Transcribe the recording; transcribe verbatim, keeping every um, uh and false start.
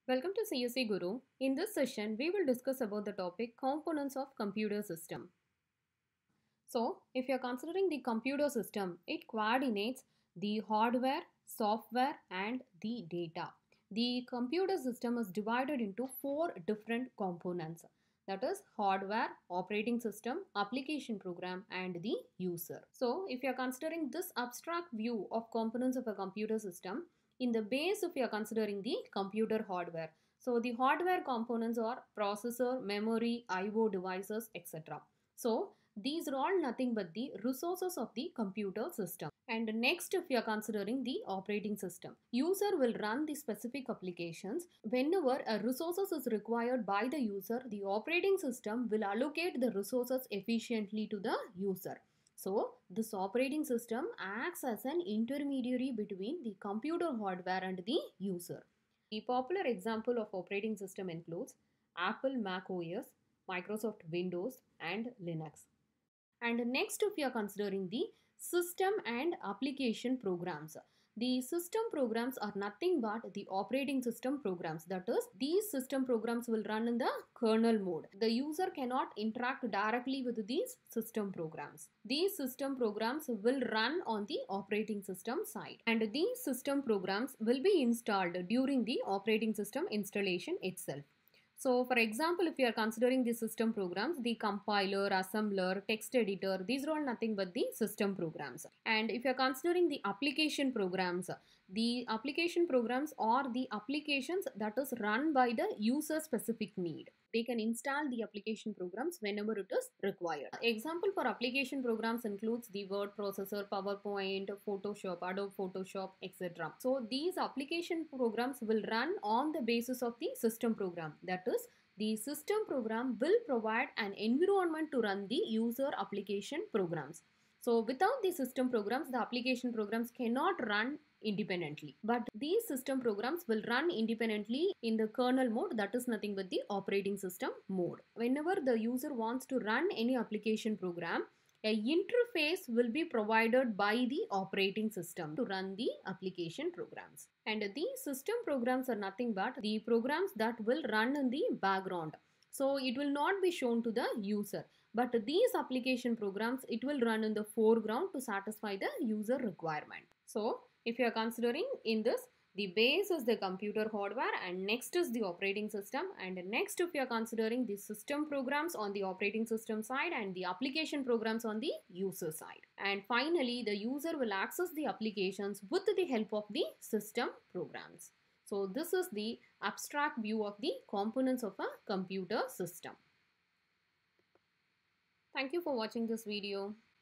Welcome to C S E Guru. In this session, we will discuss about the topic components of computer system. So, if you are considering the computer system, it coordinates the hardware, software and the data. The computer system is divided into four different components. That is hardware, operating system, application program and the user. So, if you are considering this abstract view of components of a computer system, in the base if you are considering the computer hardware. So, the hardware components are processor, memory, I O devices, et cetera. So, these are all nothing but the resources of the computer system. And next, if you are considering the operating system, user will run the specific applications. Whenever a resources is required by the user, the operating system will allocate the resources efficiently to the user. So, this operating system acts as an intermediary between the computer hardware and the user. The popular example of operating system includes Apple Mac O S, Microsoft Windows, and Linux. And next, if you are considering the system and application programs. The system programs are nothing but the operating system programs. That is, these system programs will run in the kernel mode. The user cannot interact directly with these system programs. These system programs will run on the operating system side. And these system programs will be installed during the operating system installation itself. So, for example, if you are considering the system programs, the compiler, assembler, text editor, these are all nothing but the system programs. And if you are considering the application programs, the application programs are the applications that is run by the user specific need. They can install the application programs whenever it is required. Example for application programs includes the word processor, PowerPoint, Photoshop, Adobe Photoshop, et cetera. So these application programs will run on the basis of the system program. That is, the system program will provide an environment to run the user application programs. So without the system programs, the application programs cannot run independently. But these system programs will run independently in the kernel mode, that is nothing but the operating system mode. Whenever the user wants to run any application program, a interface will be provided by the operating system to run the application programs. And these system programs are nothing but the programs that will run in the background. So it will not be shown to the user. But these application programs, it will run in the foreground to satisfy the user requirement. So if you are considering in this, the base is the computer hardware and next is the operating system, and next if you are considering the system programs on the operating system side and the application programs on the user side. And finally, the user will access the applications with the help of the system programs. So this is the abstract view of the components of a computer system. Thank you for watching this video.